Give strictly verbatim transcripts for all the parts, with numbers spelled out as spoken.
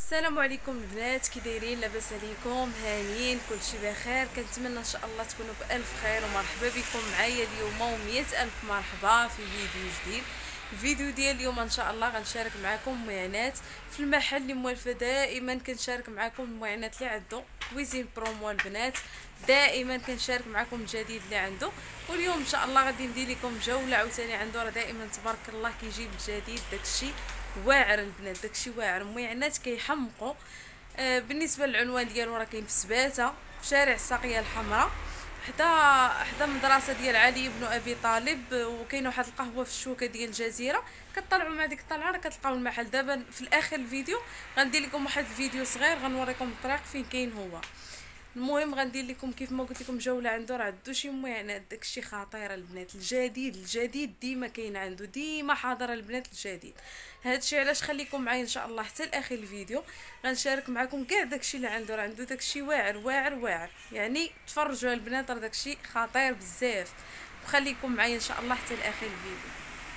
السلام عليكم البنات، كي دايرين؟ لاباس عليكم؟ هانيين؟ كلشي بخير؟ كنتمنى ان شاء الله تكونوا بالف خير ومرحبا بكم معايا اليوم ومية الف مرحبا في فيديو جديد. الفيديو ديال اليوم ان شاء الله غنشارك معكم معينات في المحل اللي موالفه. دائما كنشارك معكم المعينات اللي عنده كويزين برومو البنات، دائما كنشارك معكم الجديد اللي عنده. واليوم ان شاء الله غادي ندير لكم جوله عاوتاني عنده، راه دائما تبارك الله كيجيب الجديد، داكشي واعر البنات، داكشي واعر. معينات كيحمقوا. آه بالنسبه للعنوان ديالو راه كاين في سباته في شارع الساقيه الحمراء، حدا حدا مدرسه ديال علي بن ابي طالب، وكاينه واحد القهوه في الشوكه ديال الجزيره. كطلعوا مع ديك الطلعه راه كتلقاو المحل. دابا في الاخر الفيديو غندير لكم واحد الفيديو صغير غنوريكم الطريق فين كاين هو. المهم غندير لكم كيف ما قلت لكم جوله عنده، راه عندو شي معينات داكشي خطير البنات. الجديد الجديد ديما كاين عنده، ديما حاضر البنات الجديد. هادشي علاش خليكم معايا ان شاء الله حتى لاخر الفيديو، غنشارك معكم كاع داكشي اللي عنده. راه عنده داكشي واعر واعر واعر، يعني تفرجوا البنات، راه داكشي خطير بزاف. وخليكم معايا ان شاء الله حتى لاخر الفيديو.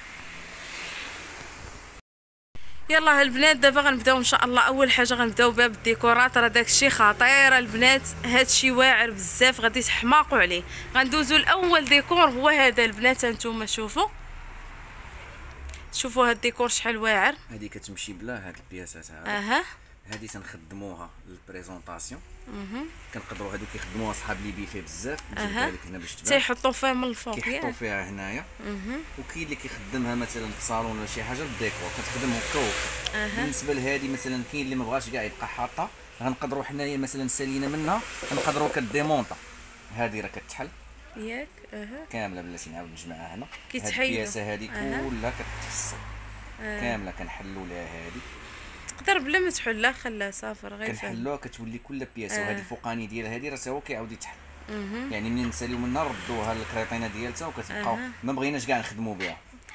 يلا البنات دابا غنبداو ان شاء الله. اول حاجه غنبداو بها بالديكورات، راه داكشي خطير البنات، هادشي واعر بزاف غادي تحماقوا عليه. غندوزو الاول ديكور هو هذا البنات، هانتوما شوفوا شوفوا هاد الديكور شحال واعر. هادي كتمشي بلا هاد البياسات هادو. اها هادي تنخدموها للبريزونطاسيون. اها كنقدروا هادو كيخدموها صحاب لي بيفي بزاف. نجيبها لك هنا باش تبان. تيحطوا فيها من الفوق، كيحطوا فيها هنايا. اها وكاين اللي كيخدمها مثلا في الصالون ولا شي حاجه للديكور، كتخدم هكا وهكا. أه. بالنسبه لهادي مثلا كاين اللي ما بغاش كاع يبقى حاطه، غنقدروا حنايا مثلا سالينا منها نقدروا كديمونطا. هادي راه كتحل ياك. اها كامله بلاتي نعاود نجمعها هنا. كيتحيدوا البياسه هادي كلها كتفصل. أه. كامله كنحلوا لها هادي. تقدر بلا ما تحلها خلاها صافر غير كنحلوها كتولي كل بياسه. أه. وهذه الفوقاني ديالها هذه راه تا هو كيعاود يتحل. يعني منين نساليو منها ردوها للكريطينه ديالتها وكتبقاو. أه. ما بغيناش كاع نخدموا بها.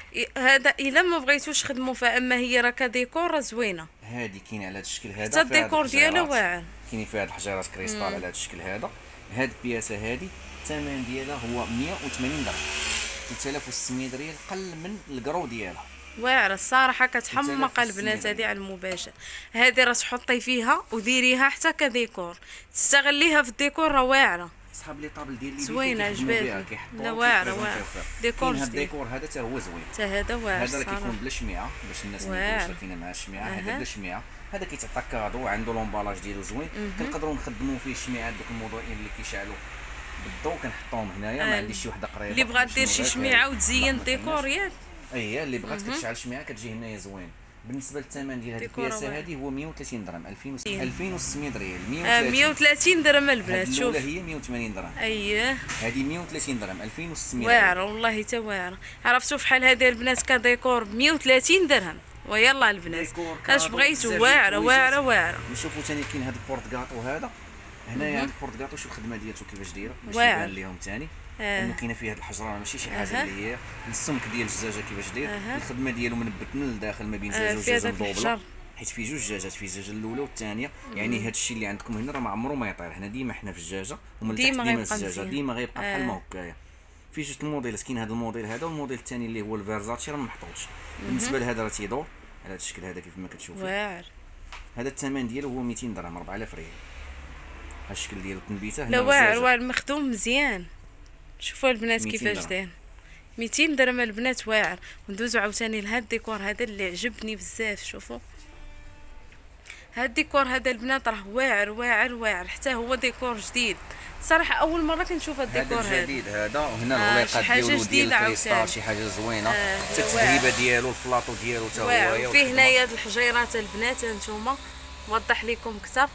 هذا الا ما بغيتوش خدموا فيها، اما هي راه كديكور زوينه. هذه كاين على هذا الشكل هذا، حتى الديكور ديالها واعر. كاين فيها هاد الحجيرات كريستال على هذا الشكل هذا. هاد البياسه هذه الثمن ديالها هو مية وثمانين درهم، ثلاثة آلاف وستمية ريال، قل من الكرو ديالها. واعره الصراحه، كتحمق البنات هذه على المباشر. هذه راه تحطي فيها وديريها حتى كديكور، تستغليها في الديكور، راه واعره. صحاب لي طابل ديال لي زوينه عجباتني. لا واعره واعره ديكور جديد. هذا الديكور هذا حتى هو زوين، حتى هذا واعر. هذا راه كيكون بلا شميعه باش الناس ما يقولوش راه كاينه مع الشميعه. هذا بلا شميعه، هذا كيتعطى كادو، عنده لومبالاج ديالو زوين. كنقدروا نخدموا فيه الشميعات دوك الموضوعين اللي كيشعلوا بالضوء، كنحطوهم هنايا. ما عنديش شي وحده قريبه اللي بغات دير شي شميعه وتزين الديكور ياك. اييه اللي بغات كتشعل شميعه كتجي هنايا زوين. بالنسبه للثمن ديال هذه البياسه هذه هو مية وثلاثين درهم، ألفين وستمية ريال. مية وثلاثين درهم البنات. شوف هي مية وثمانين درهم. اييه هذه مية وثلاثين درهم، ألفين وستمية. واعره والله حتى واعره. عرفتوا فحال هذه البنات كديكور ب مية وثلاثين درهم. ويلا البنات اش بغيتوا، واعره واعره واعره. نشوفوا ثاني كاين هذا البورت كاطو هذا هنايا. هذا البورت كاطو شوف الخدمه ديالته كيفاش دايره باش يبان لهم ثاني. آه. انه كاينه فيه هاد الحجره، ماشي شي حاجه. آه. اللي هي السمك ديال الزجاجه كيفاش داير. آه. الخدمه ديالو من البطن للداخل ما بين زجاجه وزجاجه مدوبله، حيت فيه جوج دجاجات، فيه الزجاجه الاولى والثانيه. يعني هاد الشيء اللي عندكم هنا راه ما عمره ما يطير. هنا ديما حنا في الدجاجه ومن تحت ديما الزجاجه، ديما غيبقى بحال ما هكايا. في جوج الموديلات، كاين هذا الموديل هذا والموديل الثاني اللي هو الفيرزاتشي راه ما محطوطش. بالنسبه لهذا راه تيدور على هذا الشكل هذا كيف ما كتشوفوا. واعر. هذا الثمن ديالو هو ميتين درهم، أربعة آلاف ريال. هذا الشكل ديالو تنبيته هنا. لا واعر واعر مخدوم مزيان. شوفوا البنات كيفاش داير. ميتين درهم البنات واعر. وندوزو عاوتاني لهاد الديكور هذا اللي عجبني بزاف. شوفوا هاد الديكور هذا البنات راه واعر واعر واعر، حتى هو ديكور جديد. صراحه اول مره كنشوف هاد الديكور هذا. هذا جديد هذا. وهنا الغليقات ديالو ديال الكريستال شي حاجه زوينه. حتى التدريبه ديالو البلاطو ديالو حتى هو. وفيه هنايا هاد الحجيرات البنات هانتوما نوضح لكم اكثر.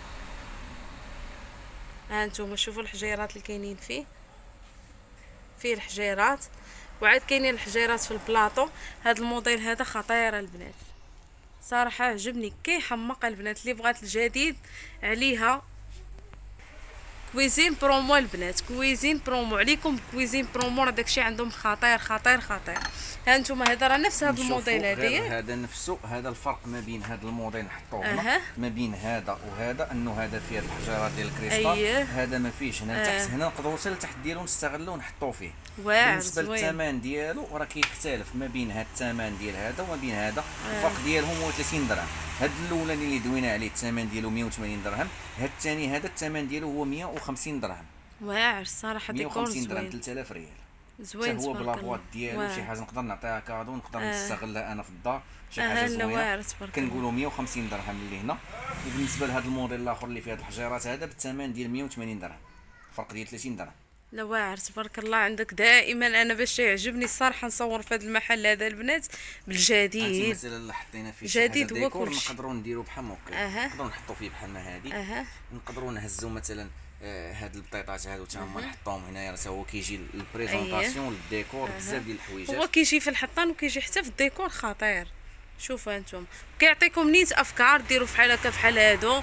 ها انتم شوفوا الحجيرات اللي كاينين فيه. فيه الحجيرات وعاد كاينين الحجيرات في البلاطو. هذا الموديل هذا خطير البنات، صراحه عجبني كيحمق البنات. اللي بغات الجديد عليها كويزين برومو البنات، كويزين برومو عليكم. كويزين برومو راه داكشي عندهم خطير خطير خطير. ها انتم هذا راه نفس هذا الموديل هذايا. هذا نفسه. هذا الفرق ما بين هذا الموديل نحطوه هنا. أه. ما بين هذا وهذا انه هذا فيه الحجيرات ديال الكريستال. أيه. هذا ما فيش. هنا لتحت. أه. هنا نقدروا حتى لتحت ديالو نستغلوه ونحطوه فيه. واعر. بالنسبه للثمن ديالو راه كيختلف ما بين هذا الثمن ديال هذا وما بين هذا. أه. الفرق ديالهم هو ثلاثين درهم. هاد الاولاني اللي دوينا عليه الثمن ديالو مية وثمانين درهم، هاد الثاني هذا الثمن ديالو هو مية وخمسين درهم. واعر الصراحه ديكور زوين، مية وخمسين درهم، ثلاثة آلاف ريال زوين. هو بلا بواط ديالو، شي حاجه نقدر نعطيها كادو، نقدر آه. نستغلها انا في الدار، شي حاجه زوينه. كنقولوا مية وخمسين درهم اللي هنا. وبالنسبه لهذا الموديل الاخر اللي فيه هاد الحجيرات هذا بالثمن ديال مية وثمانين درهم، فرق ديال ثلاثين درهم. لا واعر تبارك الله عندك. دائما انا باش يعجبني الصراحه نصور في هذا المحل هذا البنات بالجديد. مثلا اللي حطينا فيه جديد هو كلشي نقدروا نديروا بحال هكا، أه. نقدروا نحطوا فيه بحال ما هذه، أه. نقدروا نهزوا مثلا آه هاد البطيطات هادو تا هما نحطوهم هنايا، راه هو كيجي البريزونطاسيون للديكور بزاف ديال الحويجات. هو كيجي في الحطان وكيجي حتى في الديكور خطير. شوفوا انتم كيعطيكم نيت افكار ديروا فحال هكا فحال هادو،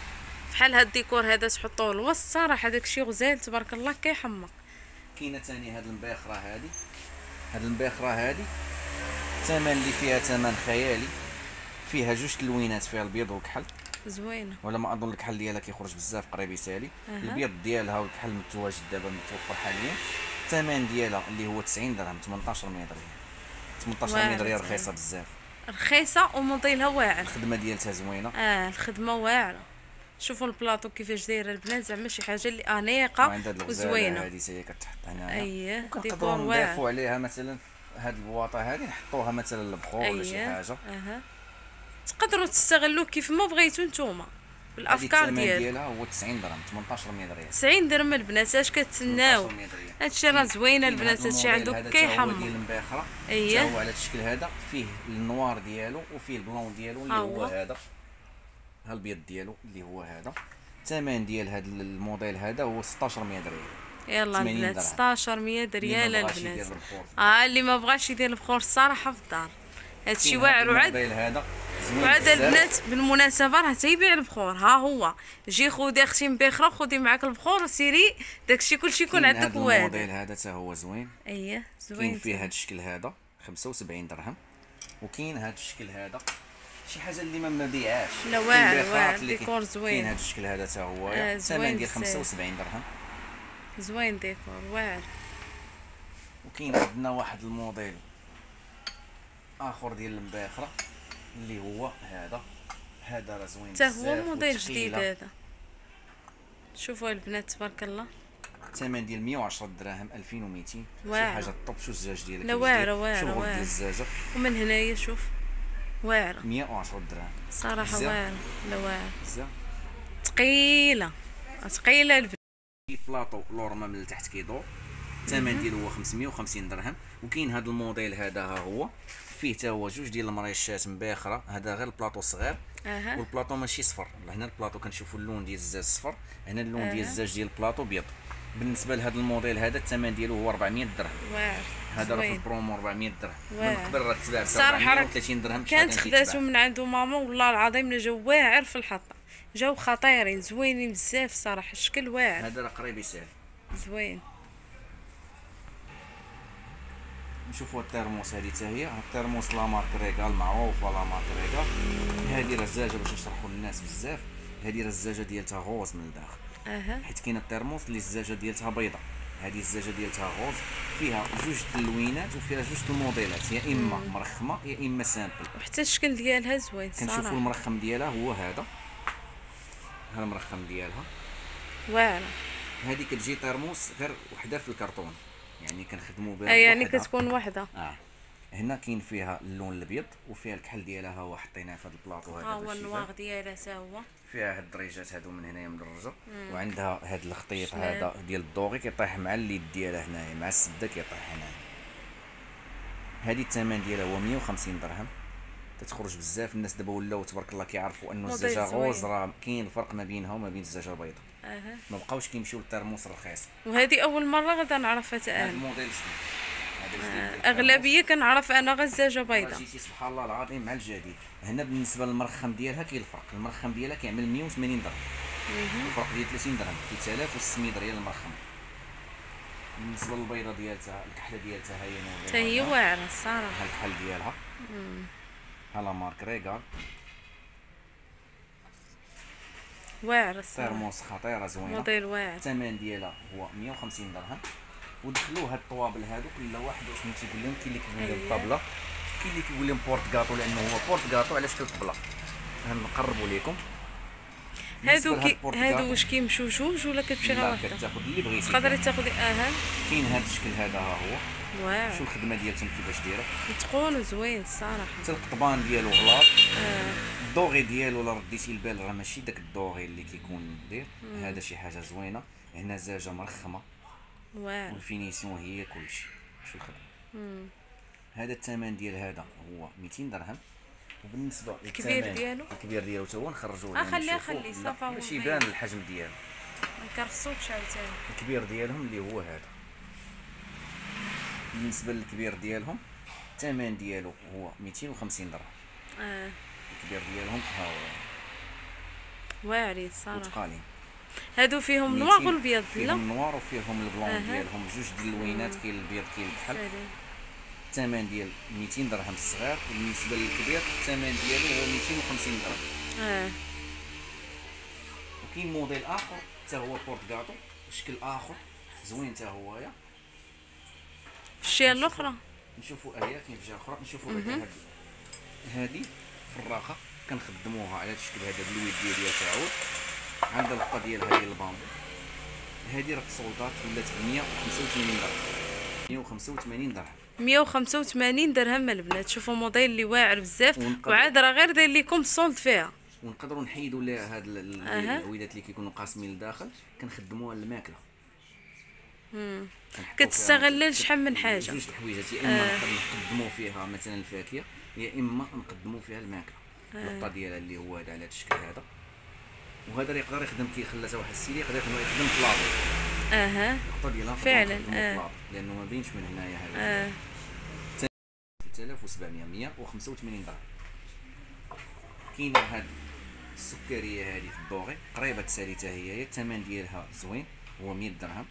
فحال هاد الديكور هذا تحطوه الوسط. صراحه داكشي غزال تبارك الله كيحمق. كاينه ثاني هاد المباخره هادي، هاد المباخره هادي الثمن اللي فيها ثمن خيالي، فيها جوج تلوينات، فيها البيض والكحل زوينه، ولا ما اظن الكحل ديالها كيخرج بزاف قريب يسالي. أه. البيض ديالها والكحل متواجد دابا متوفر حاليا. الثمن ديالها اللي هو تسعين درهم، ثمنطاش ريال، ثمنطاش ريال رخيصه بزاف، رخيصه وموديلها واعر، الخدمه ديالتها زوينه. اه الخدمه واعره. شوفوا البلاطو كيفاش دايره البنات، زعما شي حاجه اللي انيقه وزوينه. هذه هي كتحط هنا، اييه ديكور واعر. نضيفوا عليها مثلا هاد البواطه هذه نحطوها مثلا للبخور ولا شي حاجه. اها تقدروا تستغلوه كيف ما بغيتوا نتوما بالافكار ديالها. الثمن ديالها هو تسعين درهم، ثمنطاش ريال. تسعين درهم البنات، اش كتسناو؟ هادشي راه زوينه البنات، هادشي عندو كيحمر. ديال المباخره اييه هو على الشكل هذا، فيه النوار ديالو وفيه البلون ديالو اللي هو هذا، ها البيض ديالو اللي هو هذا. الثمن ديال هذا الموديل هذا هو ستطاش ريال. يلا البنات ستطاش ريال البنات. اه اللي ما بغاش يدير البخور الصراحه في الدار هادشي واعر. وعاد هذا وعاد البنات بالمناسبه راه تيبيع البخور، ها هو جي خودي اختي مبخره وخذي معاك البخور وسيري داكشي كلشي يكون عندك واعر. الموديل هذا حتى هو زوين. اييه زوين. كاين فيه هذا الشكل هذا خمسة وسبعين درهم، وكاين هذا الشكل هذا شي حاجه اللي ما مبيعاش. لا واعر واعر ديكور زوين. كاين هذا الشكل هذا حتى هو الثمن ديال خمسة وسبعين درهم، زوين ديكور واعر. وكاين عندنا واحد الموديل اخر ديال المباخره اللي هو هذا، هذا راه زوين حتى هو موديل جديد هذا. شوفوا البنات تبارك الله، الثمن ديال مية وعشرة دراهم، ألفين ومئتين. شي حاجه طوب. شو الزاج ديالك؟ لا واعره واعره شوف واعره. الزجاجه ومن هنايا شوف واعره، مية وعشرة دراهم صراحه واعره. لا واعره بزاف، ثقيله ثقيله البنات. بلاطو لورما من التحت كيدور، الثمن ديالو هو خمسمية وخمسين درهم. وكاين هذا الموديل هذا ها هو فيه حتى هو جوج ديال المريشات مباخره، هذا غير البلاطو صغير. أه. والبلاطو ماشي صفر، هنا البلاطو كنشوفوا اللون ديال الزاج صفر، هنا اللون أه. ديال الزاج ديال البلاطو بيض. بالنسبه لهذا الموديل هذا الثمن ديالو هو أربعمية درهم. واعر هذا راه في البرومو أربعمية درهم. من قبل راه تباع ب أربعمية وثلاثين درهم. كانت خداتو من عنده ماما والله العظيم لا جاو واعر في الحطه، جاو خطيرين زوينين بزاف صراحه، الشكل واعر. هذا راه قريب يسال زوين. نشوفوا الترموس هذه حتى هي، الترموس لا مارك ريغال معروفه، لا مارك ريغال. هذه راه الزجاجه باش نشرحوا للناس بزاف، هذه راه الزجاجه ديالتها غوز من الداخل. اها حيت كاين الترموس اللي الزجاجه ديالتها بيضاء، هذه الزجاجه ديالتها غوز، فيها جوج تلوينات وفيها جوج الموديلات، يا اما مم. مرخمه يا اما سامبل. وحتى الشكل ديالها زوين صراحه. كنشوفوا المرخم ديالها هو هذا، ها المرخم ديالها واعره. هذه كتجي ترموس غير وحده في الكرتون، يعني كنخدموا بها. اي يعني كتكون وحده. اه هنا كاين فيها اللون الابيض وفيها الكحل ديالها، ها هو حطيناه في هذا البلاطو هذا. ها هو النواغ ديالها حتى هو فيها هاد الدريجات هادو من هنايا مدرجه، وعندها هاد الخطيط هذا ديال الدوغي كيطيح مع اليد ديالها هنايا، مع السده كيطيح هنايا. هذه الثمن ديالها هو مية وخمسين درهم، تتخرج بزاف. الناس دابا ولاو تبارك الله كيعرفوا انه الزجاجه غوز راه كاين الفرق ما بينها وما بين الزجاجه البيضاء. اها ما بقاوش كيمشيو للترموس الرخيص. وهذه اول مره غادا نعرفها حتى انا. هذا الموديل جديد، آه. اغلبيه كنعرف انا غير الزجاجه بيضاء. جيتي سبحان الله العظيم مع الجديد. هنا بالنسبه للمرخم ديالها كاين الفرق، المرخم ديالها كيعمل مية وثمانين درهم، الفرق ديال ثلاثين درهم، ثلاثة آلاف وستمية ريال المرخم. بالنسبه للبيضه ديالتها الكحله ديالتها هي نوع حتى هي واعره الصراحه. ها الكحل ديالها ها لا مارك ريغال، واعره الصراحه، ترموس خطيره زوينه، موديل واعر. الثمن ديالها هو مية وخمسين درهم. ودخلوا هاد الطوابل هادو كل واحد واش من تيقول لهم، كاين اللي كيقول لهم طابله، كاين اللي كيقول لهم بورت كاطو لانه هو بورت كاطو على شكل طبله. غنقربوا لكم. هادو كي هادو واش كيمشيو جوج ولا كتمشي غير واحده؟ كتاخذ اللي بغيتي، تقدري تاخذي. اها كاين هذا الشكل هذا ها هو. واو، شو الخدمه ديالهم كيفاش دايره، متقون وزوين الصراحه. حتى القضبان ديالو غلاط. اه الدوغي ديالو الا رديتي البال راه ماشي داك الدوغي اللي كيكون داير. هذا شي حاجه زوينه. هنا زاجه مرخمه. واو، والفينيسيون هي كلشي. شو الخدمه. هذا الثمن ديال هذا هو ميتين درهم. وبالنسبه الكبير ديالو الكبير ديالو حتى هو نخرجوه اه خليه خليه صافا باش يبان الحجم ديالو. ما نكرفصوكش عاوتاني. الكبير ديالهم اللي هو هذا. بالنسبه للكبير ديالهم الثمن ديالو هو ميتين وخمسين درهم. اه الكبير ديالهم ها هو واعرين صراحه. متقالين. هادو فيهم نوار والبيض لا؟ فيهم نوار وفيهم البلون. أه. ديالهم جوج ديال اللوينات، كاين البيض كاين الكحل. الثمن ديال ميتين درهم الصغير. وبالنسبه للكبير الثمن ديالو هو ميتين وخمسين درهم. اه وكاين موديل اخر حتى هو بورت كاطو بشكل اخر زوين حتى هويا. في الجهه الاخرى نشوفوا ايات كاين في الجهه الاخرى. نشوفوا هذه هذه فراقه كنخدموها على هذا الشكل هذا بالويد ديال تعود. عندها القطه ديالها ديال البامبو. هذه راه تصولدات ولات ب مية وخمسة وثمانين درهم. مية وخمسة وثمانين درهم. مية وخمسة وثمانين درهم البنات. شوفوا موديل اللي واعر بزاف وعاد راه غير داير لكم الصولد فيها. ونقدروا نحيدوا لها هاد العويدات اللي كيكونوا قاسمين لداخل كنخدموها للماكله. امم كتستغل شحال من حاجه. جوج الحويجات يا اما آه. نقدر نقدموا فيها مثلا الفاكهه يا اما نقدموا فيها الماكله. آه. القطه ديالها اللي هو هذا على هذا الشكل هذا. وهذا يقدر يخدم كي خلى حتى واحد السيدي يقدر يخدم بلاطو. اها القطه ديالها فعلا. اه لانه ما بينش من هنايا هذا. اه ثلاثة آلاف وسبعمية. مية وخمسة وثمانين درهم. كاينه هاد السكريه هذه في الدوغي قريبه تسالي حتى هي. الثمن ديالها زوين هو مية درهم.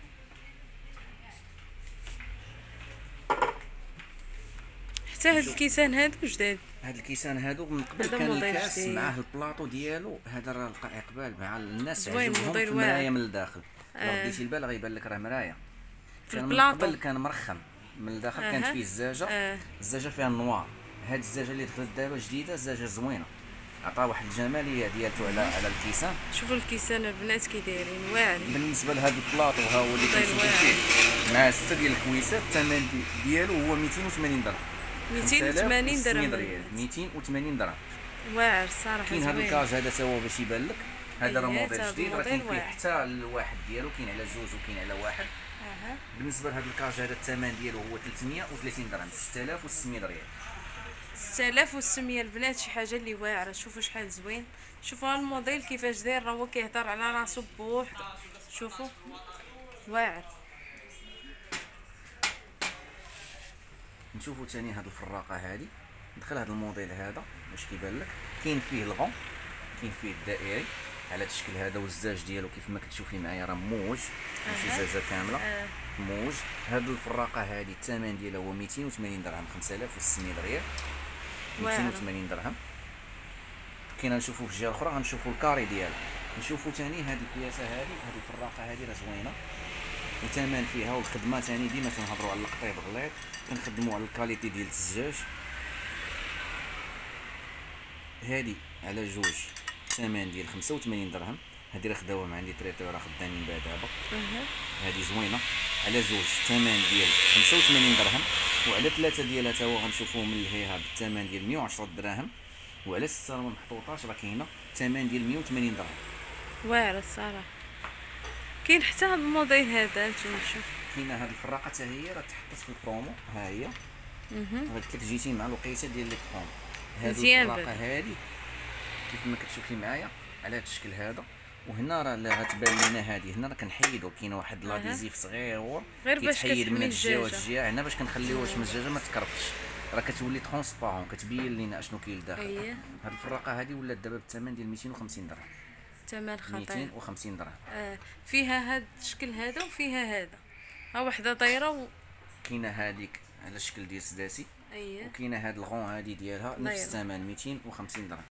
حتى هاد الكيسان هادو جداد. هاد الكيسان هادو من قبل كان الكاس معاه البلاطو ديالو. هذا راه لقى اقبال مع الناس عجبهم في المرايه من الداخل. آه. رديتي البال غيبان لك راه مرايه. كان من قبل كان مرخم من الداخل. آه. كانت فيه الزجاجه. آه. الزجاجه فيها النوار. هاد الزجاجه اللي دخلت دابا جديده الزجاجه زوينه. عطا واحد الجماليه ديالته على على الكيسان. شوفوا الكيسان البنات كي دايرين واعرين. بالنسبه لهذا البلاطو ها هو اللي كنشوفوا فيه مع سته ديال الكويسات الثمن ديالو هو ميتين وثمانين درهم. ميتين وثمانين درهم. ميتين وثمانين درهم. واعر صراحه. كاين هذا الكاج هذا تا هو باش يبان لك. هذا راه موديل جديد راه كاين فيه حتى الواحد ديالو. كاين على جوج وكاين على واحد. اها بالنسبه لهذا الكاج هذا الثمن ديالو هو ثلاثمية وثلاثين درهم. ستة آلاف وستمية ريال. ستة آلاف وستمية البنات. شي حاجه اللي واعره. شوفوا شحال زوين. شوفوا الموديل كيفاش داير. راه هو كيهضر على راسو بوحدو. شوفوا واعر. نشوفوا ثاني هاد الفراقه هذه. دخل هذا الموديل هذا واش كيبان لك. كاين فيه الغون كاين فيه الدائري على هذا الشكل هذا. والزاج ديالو كيف ما كتشوفي معايا راه موج ماشي زاجه كامله. أه. موج. هاد الفراقه هذه الثمن ديالها هو ميتين وثمانين درهم. خمسة آلاف وستمية ريال. ميتين وثمانين درهم. كاين نشوفوا في الجهه الاخرى غنشوفوا الكاري ديالها. نشوفوا ثاني هذه الكياسه هذه. هذه الفراقه هذه راه زوينه وثمن فيها. والخدمه ثاني ديما كنهضروا على القطيب غليظ. كنخدموا على الكاليتي ديال الزجاج. هذه على جوج ثمن ديال خمسة وثمانين درهم. هذه راه خداوها مع عندي تريتور راه خدامين بها دابا. هذه زوينه على جوج ثمن ديال خمسة وثمانين درهم. وعلى ثلاثه ديالها تا هو غنشوفوهم من الهيها بالثمن ديال مية وعشرة دراهم. وعلى سته محطوطاش راه كاينه الثمن ديال مية وثمانين درهم. واعر الصراحه. كاين حتى هذا الموديل هذا نتوما شوف. كاينه هذه الفراقه حتى هي راه تحطت في البرومو. ها هي. اها قلت لك جيتي مع الوقيته ديال لي برومو. هذه الفراقه هذه كيف ما كتشوفي معايا على هذا الشكل هذا. وهنا راه اللي غتبان لينا هذه هنا راه كنحيدو. كاين واحد لاديزيف صغير كيتحيد من الجهه والجهه هنا باش كنخليوهاش من الزجاجه ما تكرفش. راه كتولي ترونسبارون كتبين لينا اشنو كاين لداخل. أيه. هاد الفراقه هذه ولات دابا بالثمن ديال ميتين وخمسين درهم. ثمن خطير. ميتين وخمسين درهم. آه. فيها هاد الشكل هذا وفيها هذا. ها وحده دايره و... كاينه هذيك على الشكل ديال السداسي. اييه. وكاينه هاد الغون هذه ديالها نفس الثمن ميتين وخمسين درهم.